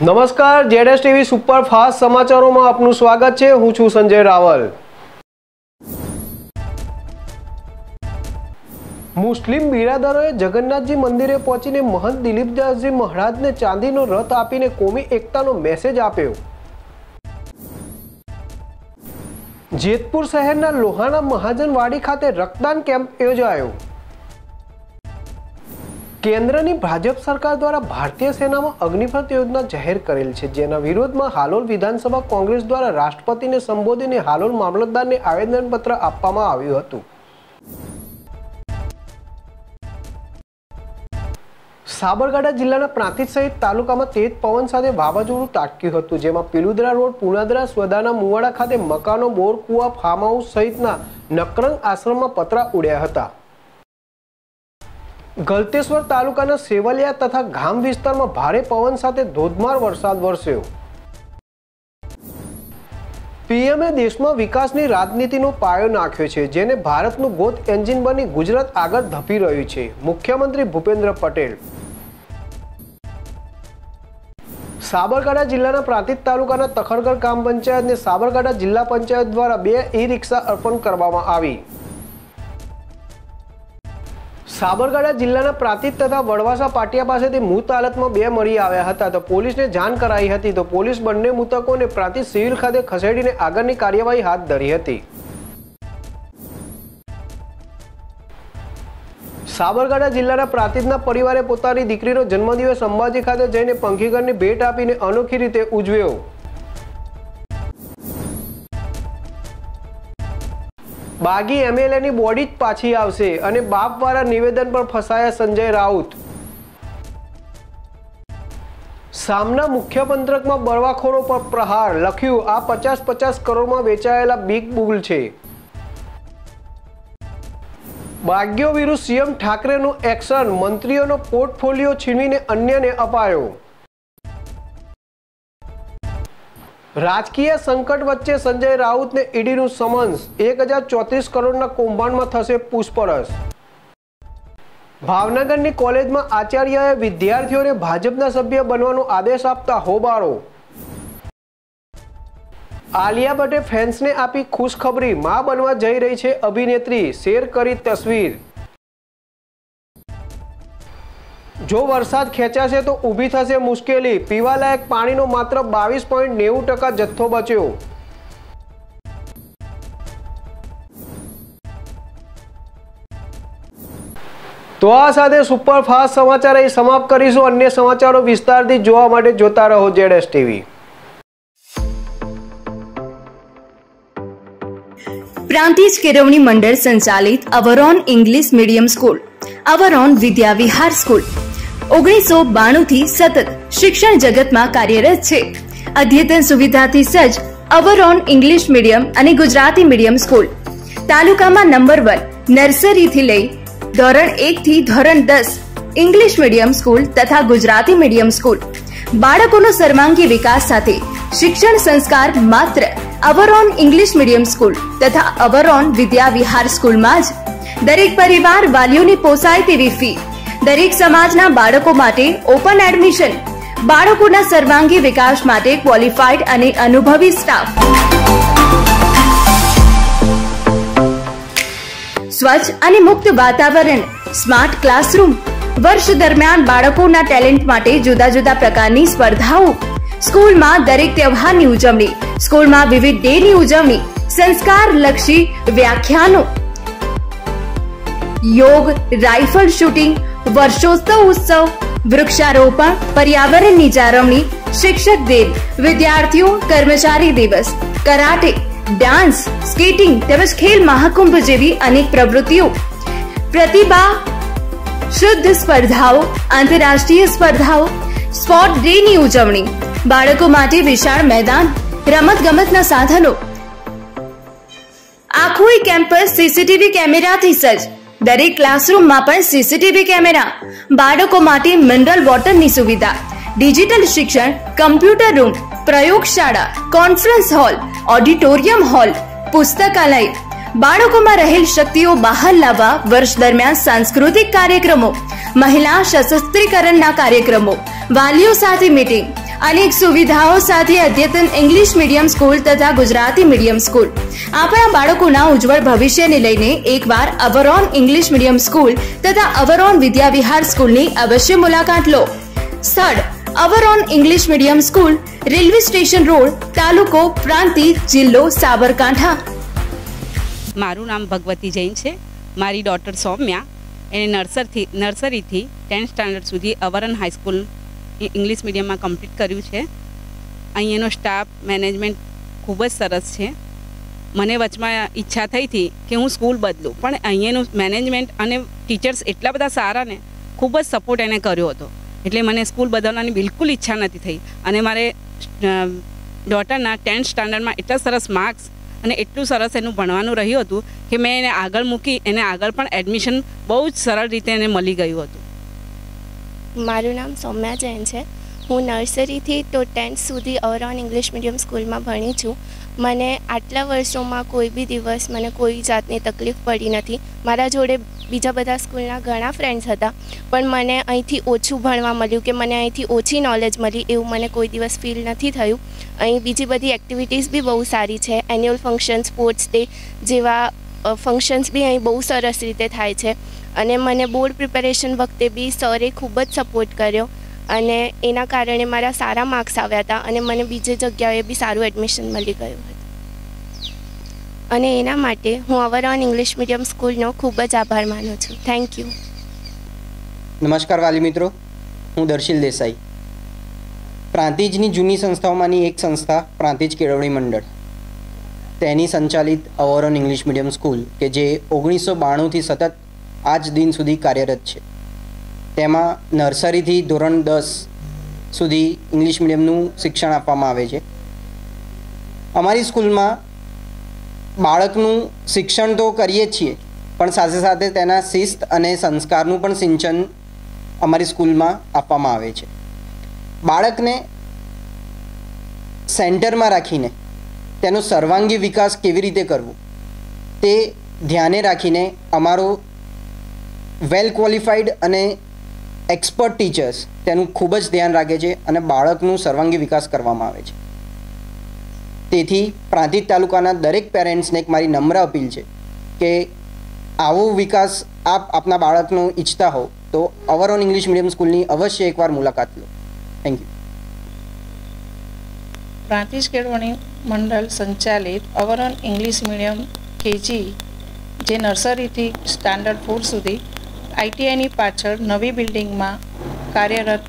નમસ્કાર, જેડેસ TV superfast સમાચારોમાં આપનું સ્વાગત છે। હું છું સંજય રાવલ। મુસ્લિમ બિરાદરોએ જગન્નાથજી મંદિરે પહોંચીને મહંત દિલીપદાસજી મહારાજને ચાંદીનો રથ આપીને કોમી એકતાનો મેસેજ આપ્યો। જેતપુર શહેરના લોહાણા મહાજનવાડી ખાતે રક્તદાન કેમ્પ યોજાયો। કેન્દ્રની ભાજપ સરકાર દ્વારા ભારતીય સેનામાં અગ્નિપથ યોજના જાહેર કરેલ છે, જેના વિરોધમાં હાલોલ વિધાનસભા કોંગ્રેસ દ્વારા રાષ્ટ્રપતિને સંબોધીને હાલોલ મામલતદારને આવેદનપત્ર આપવામાં આવ્યું હતું। સાબરકાંઠા જિલ્લાના પ્રાંતિજ સહિત તાલુકામાં તેજ પવન સાથે વાવાઝોડું ત્રાટક્યું હતું, જેમાં પિલુદરા રોડ, પુનાદરા, સ્વદાના, મુવાડા ખાતે મકાનો, બોર, કુવા, ફાર્મ હાઉસ સહિતના નકરંગ આશ્રમમાં પતરા ઉડ્યા હતા। ગલતેશ્વર તાલુકાના સેવલિયા તથા ગામ વિસ્તારમાં ભારે પવન સાથે ધોધમાર વરસાદ વરસ્યો। પીએમએ દેશમાં વિકાસની રાજનીતિનો પાયો નાખ્યો છે, જેને ભારતનું ગ્રોથ એન્જિન બની ગુજરાત આગળ ધપી રહ્યું છે। મુખ્યમંત્રી ભૂપેન્દ્ર પટેલ। સાબરકાંઠા જિલ્લાના પ્રાંતિજ તાલુકાના તખરગઢ ગ્રામ પંચાયતને સાબરકાંઠા જિલ્લા પંચાયત દ્વારા 2 ઈ-રિક્ષા અર્પણ કરવામાં આવી। સાબરકાંઠા જિલ્લાના પ્રાંતિજ તથા વડવાસા પાટિયા પાસેથી મૃત હાલતમાં 2 મળી આવ્યા હતા, તો પોલીસને જાણ કરાઈ હતી, તો પોલીસ બંને મૃતકોને પ્રાંતિજ સિવિલ ખાતે ખસેડીને આગળની કાર્યવાહી હાથ ધરી હતી। સાબરકાંઠા જિલ્લાના પ્રાંતિજના પરિવારે પોતાની દીકરીનો જન્મદિવસ અંબાજી ખાતે જઈને પંખીઘરની ભેટ આપીને અનોખી રીતે ઉજવ્યો। બાગી એમએલએની બોડી જ પાછી આવશે અને બાપવાળા નિવેદન પર ફસાયા સંજય રાઉત। સામના મુખ્ય પંથકમાં બળવાખોરો પર પ્રહાર, લખ્યું આ 50-50 કરોડમાં વેચાયેલા બિગ બુલ છે। બાગ્યો વિરુદ્ધ સીએમ ઠાકરેનું એક્શન, મંત્રીઓનો પોર્ટફોલિયો છીનવીને અન્યને અપાયો। રાજકીય સંકટ વચ્ચે સંજય રાઉતને ઈડીનું સમન્સ, 1034 કરોડના કૌભાંડમાં થશે પૂછપરછ। ભાવનગરની કોલેજમાં આચાર્યએ વિદ્યાર્થીઓને ભાજપના સભ્ય બનવાનો આદેશ આપતા હોબાળો। આલિયા ભટ્ટે ફેન્સને આપી ખુશખબરી, માં બનવા જઈ રહી છે અભિનેત્રી, શેર કરી તસવીર। જો વરસાદ ખેંચાશે તો ઊભી થશે મુશ્કેલી, પીવાલાયક પાણીનો માત્ર 22.90% જથ્થો બચ્યો। તો આ સાથે સુપરફાસ્ટ સમાચાર અહીં સમાપ્ત કરીશું। અન્ય સમાચારો વિસ્તારથી જોવા માટે જોતા રહો જેડેસ ટીવી। પ્રાંતિજ કેળવણી મંડળ સંચાલિત our own English medium school, our own Vidya Vihar school 1992 થી સતત શિક્ષણ જગતમાં કાર્યરત છે। અદ્યતન સુવિધાથી સજ્જ અવરોન ઇંગ્લિશ મીડિયમ અને ગુજરાતી મીડિયમ સ્કૂલ તાલુકામાં નંબર 1 નર્સરીથી લઈ ધોરણ 1 થી ધોરણ 10 ઇંગ્લિશ મીડિયમ સ્કૂલ તથા ગુજરાતી મીડિયમ સ્કૂલ। બાળકોનો સર્વાંગી વિકાસ સાથે શિક્ષણ સંસ્કાર માત્ર અવરોન ઇંગ્લિશ મીડિયમ સ્કૂલ તથા અવરોન વિદ્યા વિહાર સ્કૂલમાં જ। દરેક પરિવાર વાલીઓની પોસાય તેવી ફી, દરેક સમાજના બાળકો માટે ઓપન એડમિશન, બાળકોના સર્વાંગી વિકાસ માટે ક્વોલિફાઈડ અને અનુભવી સ્ટાફ, સ્વચ્છ અને મુક્ત વાતાવરણ, સ્માર્ટ ક્લાસરૂમ। વર્ષ દરમિયાન બાળકોના ટેલેન્ટ માટે જુદા જુદા પ્રકારની સ્પર્ધાઓ, સ્કૂલમાં દરેક તહેવારની ઉજવણી, સ્કૂલમાં વિવિધ ડેની ઉજવણી, સંસ્કારલક્ષી વ્યાખ્યાનો, યોગ, રાઇફલ શૂટિંગ, વર્ષોત્સવ ઉત્સવ, વૃક્ષારોપણ, પર્યાવરણની જાળવણી, શિક્ષક દિન, વિદ્યાર્થીઓ કર્મચારી દિવસ, કરાટે, ડાન્સ, સ્કેટિંગ તેમજ ખેલ મહાકુંભ જેવી અનેક પ્રવૃત્તિઓ, પ્રતિભા શુદ્ધ સ્પર્ધાઓ, આંતરરાષ્ટ્રીય સ્પર્ધાઓ, સ્પોર્ટ ડેની ઉજવણી, બાળકો માટે વિશાળ મેદાન, રમતગમતના સાધનો, આખું કેમ્પસ સીસીટીવી કેમેરાથી સજ્જ, દરેક ક્લાસરૂમમાં પણ સીસીટીવી કેમેરા, બાળકો માટે મિનરલ વોટરની સુવિધા, ડિજિટલ શિક્ષણ, કમ્પ્યુટર રૂમ, પ્રયોગશાળા, કોન્ફરન્સ હોલ, ઓડિટોરિયમ હોલ, પુસ્તકાલય, બાળકોમાં રહેલ શક્તિઓ બહાર લાવવા વર્ષ દરમિયાન સાંસ્કૃતિક કાર્યક્રમો, મહિલા સશક્તિકરણના કાર્યક્રમો, વાલીઓ સાથે મીટિંગ, અનેક સુવિધાઓ સાથે અદ્યતન ઇંગ્લિશ મીડિયમ સ્કૂલ તથા ગુજરાતી મીડિયમ સ્કૂલ. આપણા બાળકોના ઉજ્જવળ ભવિષ્યને લઈને એકવાર અવરોન ઇંગ્લિશ મીડિયમ સ્કૂલ તથા અવરોન વિદ્યાવિહાર સ્કૂલની અવશ્ય મુલાકાત લો. સ્થળ our own English medium school, railway station road, તાલુકો પ્રાંતિજ, જિલ્લો સાબરકાંઠા. મારું નામ ભગવતી જૈન છે. મારી ડોટર સૌમ્યા એને નર્સરીથી 10th સ્ટાન્ડર્ડ સુધી અવરોન હાઈસ્કૂલ ઇંગ્લિશ મીડિયમમાં કમ્પ્લીટ કર્યું છે. અહીંયાનો સ્ટાફ મેનેજમેન્ટ ખૂબ જ સરસ છે. મને વચમાં ઈચ્છા થઈ હતી કે હું સ્કૂલ બદલું, પણ અહીંયાનું મેનેજમેન્ટ અને ટીચર્સ એટલા બધા સારા ને ખૂબ જ સપોર્ટ એને કર્યો હતો, એટલે મને સ્કૂલ બદલવાની બિલકુલ ઈચ્છા નથી થઈ. અને મારે ડોટરના 10th સ્ટાન્ડર્ડમાં એટલા સરસ માર્ક્સ અને એટલું સરસ એનું ભણવાનું રહ્યું હતું કે મેં એને આગળ મૂકી, એને આગળ પણ એડમિશન બહુ જ સરળ રીતે એને મળી ગયું હતું. મારું નામ સૌમ્યા જૈન છે. હું નર્સરીથી તો 10th સુધી અવરોન ઇંગ્લિશ મીડિયમ સ્કૂલમાં ભણી છું. મને આટલા વર્ષોમાં કોઈ બી દિવસ મને કોઈ જાતની તકલીફ પડી નથી. મારા જોડે બીજા બધા સ્કૂલના ઘણા ફ્રેન્ડ્સ હતા, પણ મને અહીંથી ઓછું ભણવા મળ્યું કે મને અહીંથી ઓછી નોલેજ મળી એવું મને કોઈ દિવસ ફીલ નથી થયું. અહીં બીજી બધી એક્ટિવિટીઝ બી બહુ સારી છે. એન્યુઅલ ફંક્શન, સ્પોર્ટ્સ ડે જેવા ફંક્શન્સ બી અહીં બહુ સરસ રીતે થાય છે. અને મને બોર્ડ પ્રિપેરેશન વખતે બી સરે ખૂબ જ સપોર્ટ કર્યો અને એના કારણે મારા સારા માર્ક્સ આવ્યા હતા અને મને બીજી જગ્યાએ બી સારું એડમિશન મળી ગયું હતું. અને એના માટે હું અવરોન ઇંગ્લિશ મીડિયમ સ્કૂલનો ખૂબ જ આભાર માનું છું. Thank you. નમસ્કાર વાલી મિત્રો, હું દર્શિલ દેસાઈ. પ્રાંતિજની જૂની સંસ્થાઓમાંની એક સંસ્થા પ્રાંતિજ કેળવણી મંડળ, તેની સંચાલિત અવરોન ઇંગ્લિશ મીડિયમ સ્કૂલ કે જે 1992થી સતત આજ દિન સુધી કાર્યરત છે. તેમાં નર્સરીથી ધોરણ 10 સુધી ઇંગ્લિશ મીડિયમનું શિક્ષણ આપવામાં આવે છે. અમારી સ્કૂલમાં બાળકનું શિક્ષણ તો કરીએ જ છીએ, પણ સાથે સાથે તેના શિસ્ત અને સંસ્કારનું પણ સિંચન અમારી સ્કૂલમાં આપવામાં આવે છે. બાળકને સેન્ટરમાં રાખીને તેનો સર્વાંગી વિકાસ કેવી રીતે કરવો તે ધ્યાને રાખીને અમારો વેલ ક્વોલિફાઈડ અને એક્સપર્ટ ટીચર્સ તેનું ખૂબ જ ધ્યાન રાખે છે અને બાળકનું સર્વાંગી વિકાસ કરવામાં આવે છે. તેથી પ્રાંતિજ તાલુકાના દરેક પેરેન્ટ્સને એક મારી નમ્ર અપીલ છે કે આવો વિકાસ આપ આપના બાળકનો ઈચ્છતા હો તો અવરોન ઇંગ્લિશ મીડિયમ સ્કૂલની અવશ્ય એકવાર મુલાકાત લો. Thank you. પ્રાંતિજ કેળવણી મંડળ સંચાલિત અવરોન ઇંગ્લિશ મીડિયમ કેજી, જે નર્સરીથી સ્ટાન્ડર્ડ 4 સુધી આઈટીઆઈની પાછળ નવી બિલ્ડિંગમાં કાર્યરત,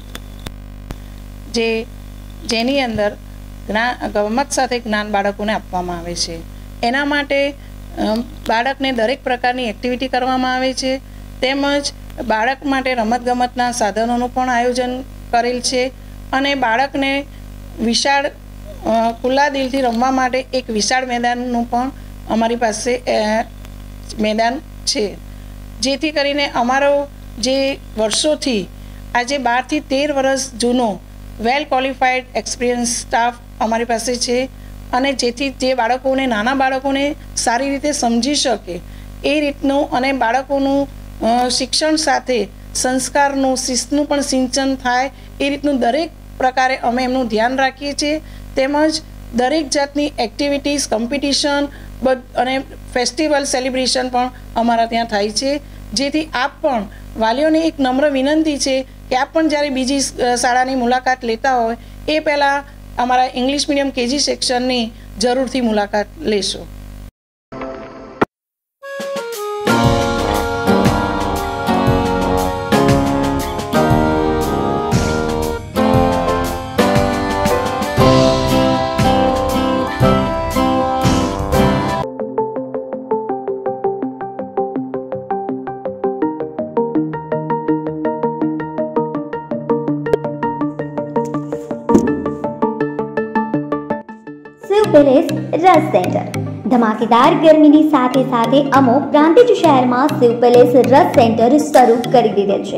જેની અંદર ગમત સાથે જ્ઞાન બાળકોને આપવામાં આવે છે. એના માટે બાળકને દરેક પ્રકારની એક્ટિવિટી કરવામાં આવે છે, તેમજ બાળક માટે રમતગમતના સાધનોનું પણ આયોજન કરેલ છે. અને બાળકને વિશાળ ખુલ્લા દિલથી રમવા માટે એક વિશાળ મેદાનનું પણ અમારી પાસે મેદાન છે, જેથી કરીને અમારો જે વર્ષોથી આજે 12 થી 13 વર્ષ જૂનો વેલ ક્વોલિફાઈડ એક્સપિરિયન્સ સ્ટાફ અમારી પાસે છે. અને જેથી જે બાળકોને, નાના બાળકોને સારી રીતે સમજી શકે એ રીતનું અને બાળકોનું શિક્ષણ સાથે સંસ્કારનું, શિસ્તનું પણ સિંચન થાય એ રીતનું દરેક પ્રકારે અમે એમનું ધ્યાન રાખીએ છીએ. તેમજ દરેક જાતની એક્ટિવિટીઝ, કોમ્પિટિશન અને ફેસ્ટિવલ સેલિબ્રેશન પણ અમારા ત્યાં થાય છે. જેથી આપ પણ, વાલીઓને એક નમ્ર વિનંતી છે કે આપ પણ જ્યારે બીજી શાળાની મુલાકાત લેતા હોય એ પહેલાં અમારા ઇંગ્લિશ મીડિયમ કેજી સેક્શનની જરૂરથી મુલાકાત લેશો. પેલેસ રસ સેન્ટર. ધમાકેદાર ગરમીની સાથે સાથે અમો પ્રાંતિજ શહેરમાં શિવ પેલેસ રસ સેન્ટર શરૂ કરી દીધેલ છે.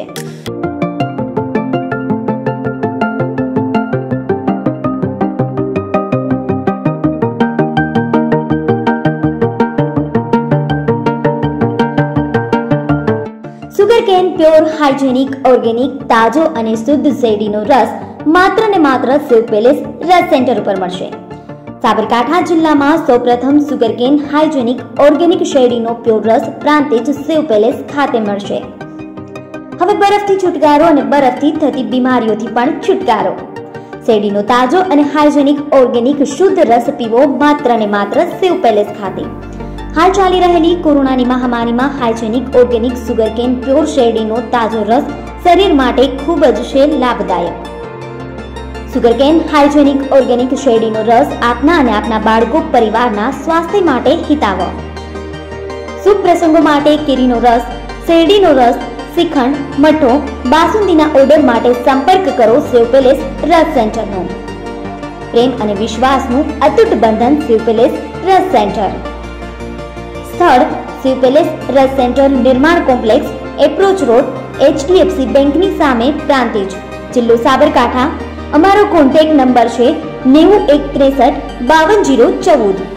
સુગરકેન પ્યોર હાઇજેનિક ઓર્ગેનિક તાજો અને શુદ્ધ શેરડીનો રસ માત્ર ને માત્ર શિવ પેલેસ રસ સેન્ટર ઉપર મળશે. સાબરકાંઠા જિલ્લામાં સૌપ્રથમ સુગરકેન હાઇજેનિક ઓર્ગેનિક શેરડીનો પ્યોર રસ પ્રાંતિજ શિવ પેલેસ ખાતે મળશે. હવે બરફથી છુટકારો અને બરફથી થતી બીમારીઓથી પણ છુટકારો. શેરડીનો તાજો અને હાઇજેનિક ઓર્ગેનિક શુદ્ધ રસ પીવો માત્ર ને માત્ર શિવ પેલેસ ખાતે. હાલ ચાલી રહેલી કોરોનાની મહામારીમાં હાઇજેનિક ઓર્ગેનિક સુગરકેન પ્યોર શેરડીનો તાજો રસ શરીર માટે ખૂબ જ છે લાભદાયક. સુગરકેન હાઇજેનિક ઓર્ગેનિક શેરડીનો રસ આપના અને આપના બાળકો પરિવારના સ્વાસ્થ્ય માટે હિતાવહ. શુભ પ્રસંગો માટે કેરીનો રસ, શેરડીનો રસ, શ્રીખંડ, મઠો, બાસુંદીના ઓર્ડર માટે સંપર્ક કરો શિવ પેલેસ રસ સેન્ટરનો. પ્રેમ અને વિશ્વાસનું અતૂટ બંધન શિવ પેલેસ રસ સેન્ટર. સ્થળ શિવ પેલેસ રસ સેન્ટર, નિર્માણ કોમ્પ્લેક્સ, એપ્રોચ રોડ, HDFC બેંકની સામે, પ્રાંતિજ, જિલ્લો સાબરકાંઠા. અમારો કોન્ટેક્ટ નંબર છે 9163 52 014.